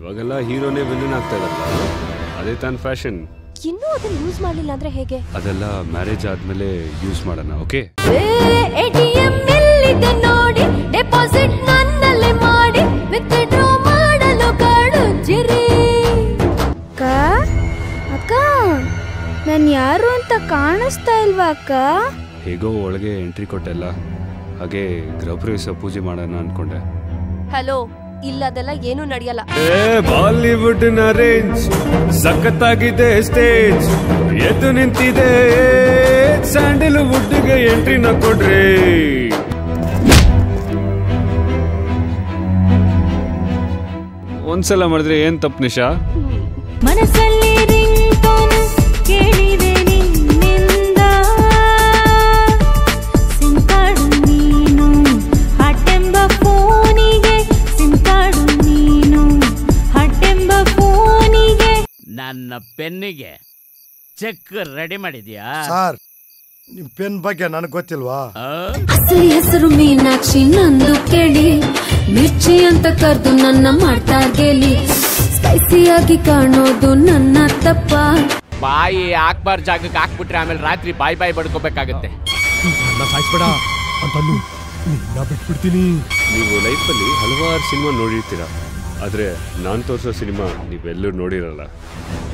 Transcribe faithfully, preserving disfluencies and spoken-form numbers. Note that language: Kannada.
ಇವಾಗೆಲ್ಲ ಹೀರೋನೇ ವಿಲನ್ ಆಗ್ತಾ ಇದಾರಲ್ಲ, ಅದೇ ತಾನ್ ಫ್ಯಾಷನ್. ಇನ್ನೂ ಅದನ್ನ ಯೂಸ್ ಮಾಡಲಿಲ್ಲ ಅಂದ್ರೆ ಹೇಗೆ? ಅದೆಲ್ಲ ಮ್ಯಾರೇಜ್ ಆದ್ಮೇಲೆ ಯೂಸ್ ಮಾಡೋಣ. ಓಕೆ, ಎಟಿಎಂ ಎಲ್ಲಿದೆ ನೋಡಿ, ಡೆಪಾಸಿಟ್ ನನ್ನಲ್ಲೇ ಮಾಡಿ ವಿತ್ಡ್ರಾ ಮಾಡಲು ಕಾಡುಜಿರಿ. ಅಕ್ಕ ಅಕ್ಕ ನಾನು ಯಾರು ಅಂತ ಕಾಣಿಸ್ತಾ ಇಲ್ವಾ ಅಕ್ಕ? ಹೇಗೋ ಒಳಗೆ ಎಂಟ್ರಿ ಕೊಟ್ಟೆಲ್ಲ, ಹಾಗೆ ಗೃಹಪ್ರವೇಶ ಪೂಜೆ ಮಾಡೋಣ ಅನ್ಕೊಂಡೆ. ಹಲೋ, ಇಲ್ಲದೆಲ್ಲ ಏನು ನಡೆಯಲ್ಲ. ಬಾಲಿವುಡ್ ನ ರೇಂಜ್ ಸಖತ್ತಾಗಿದೆ, ಸ್ಟೇಜ್ ಎದ್ದು ನಿಂತಿದೆ, ಸ್ಯಾಂಡಲ್ವುಡ್ ಗೆ ಎಂಟ್ರಿನ ಕೊಡ್ರಿ. ಒಂದ್ಸಲ ಮಾಡಿದ್ರೆ ಏನ್ ತಪ್ಪು ನಿಶಾ? ಮನಸ್ಸಲ್ಲಿ ರಿಂಗ್ಟೋನ್ ಕೇಳಿದೆ ನಿನ್ನಿಂದ, ಸಿಂತಾಡು ನೀನು ಹಟ್ಟೆಂಬ ಫೋನಿಗೆ, ಸಿಂತಾಡು ನೀನು ಹಟ್ಟೆಂಬ ಫೋನಿಗೆ. ನನ್ನ ಪೆನ್ನಿಗೆ ಚೆಕ್ ರೆಡಿ ಮಾಡಿದ್ಯಾ ಸರ್? ನಿಮ್ ಪೆನ್ ಬಗ್ಗೆ ನನಗೆ ಗೊತ್ತಿಲ್ವಾ? ಅಸಲಿ ಹೆಸರು ಮೀನಾಕ್ಷಿ ನಂದು ಕೇಳಿ, ಮಿರ್ಚಿ ಅಂತ ಕರೆದು ನನ್ನ ಮಾಡ್ತಾ ಗೇಲಿ, ಸ್ಪೈಸಿಯಾಗಿ ಕಾಣೋದು ನನ್ನ ತಪ್ಪ. ಬಾಯಿ ಹಾಕ್ಬಾರ್ ಜಾಗಕ್ಕೆ ಹಾಕ್ಬಿಟ್ರೆ ಆಮೇಲೆ ರಾತ್ರಿ ಬಾಯ್ ಬಾಯ್ ಬಡ್ಕೋಬೇಕಾಗತ್ತೆ. ಸಾಯಿಸ್ಬೇಡ ಅಂತಂದು ನಿನ್ನ ಬಿಟ್ಬಿಡ್ತೀನಿ. ನೀವು ಲೈಫಲ್ಲಿ ಹಲವಾರು ಸಿನಿಮಾ ನೋಡಿರ್ತೀರ, ಆದ್ರೆ ನಾನ್ ತೋರಿಸೋ ಸಿನಿಮಾ ನೀವೆಲ್ಲೂ ನೋಡಿರಲ್ಲ.